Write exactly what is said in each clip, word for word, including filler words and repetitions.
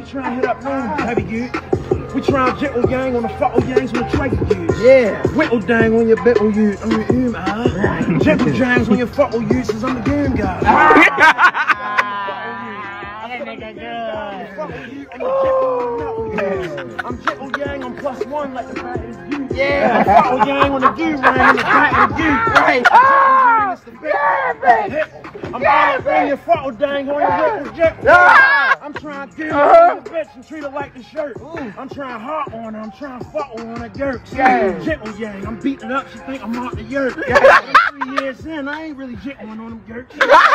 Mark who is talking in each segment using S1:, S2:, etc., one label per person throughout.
S1: trying to hit up room, heavy good. We trying to jiggle gang on the fuckle gangs on the trigger use.
S2: Yeah.
S1: Whittle dang on your bittle use. I'm your oom, ah. Jiggle jangs on your fuckle use, cause I'm the game guy. I'm jiggle yang, I'm plus one like the back of the dude. Yeah. I'm fuckle yang on the dude ring in the back of the dude. Right. I'm all up on your fuckle dang on your whittle jet. I'm trying to get her the bitch and treat her like the shirt. I'm trying hard on her, I'm trying to fuck her on her dirt. Yeah. Jiggle yang, I'm beating up, she think I'm out the yurt. Yeah. Three years in, I ain't really jiggling on them girts.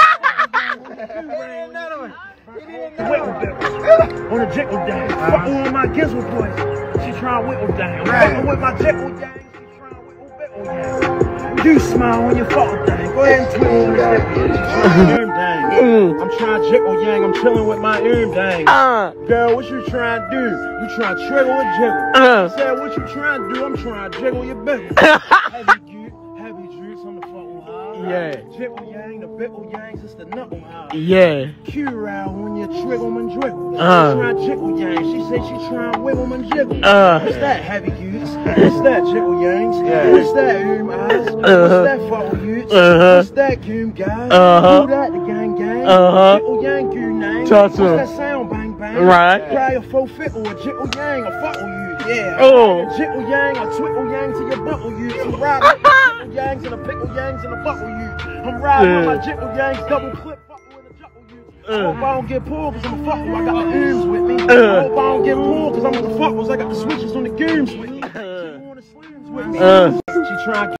S1: On the jiggle dang, fucking on my gizzle boys. She trying to whittle dang. I'm fucking with my jiggle dang. She trying to whittle whittle dang. You smile on your fucking dang. Go ahead and twitch on this bitch. She trying to dang. I'm trying to jiggle yang. I'm chilling with my earn dang. Uh. Girl, what you trying to do? You trying to triggle or jiggle? Uh. I said, what you trying to do? I'm trying to jiggle your bitch. Heavy juice, heavy juice on the fucking high. Yeah. Jiggle yang, the bickle yangs, it's the knuckle high. Yeah. Q-row when you triggle and driggle. Uh. Trying to jiggle yang. She say she trying to wiggle and jiggle. Uh. What's that, heavy juice? What's that, jiggle yangs? Yeah. What's that, oom eyes? Uh-huh. What's that, fuckle youths? Uh-huh. What's that, goom guys? Uh-huh. Who that, the gang gang? Uh-huh. Jiggle yang, goom name. What's that sound, bang bang? Right. Cry a faux fickle, a jiggle yang, a fuckle youth. Yeah. Oh. A jiggle yang, a twickle yang to your buckle youth. I'm riding with the jiggle yangs and the pickle yangs and the buckle youth. I'm riding yeah. with my jiggle yangs, double clip, fuckle in the juggle youth. I hope I don't get pulled cause I'm a fuckle, I got the ooms with me. Uh. I hope I don't get pulled cause I'm with the fuckles, I got the switches on the gooms with me. She want the slims with me. Uh. She trying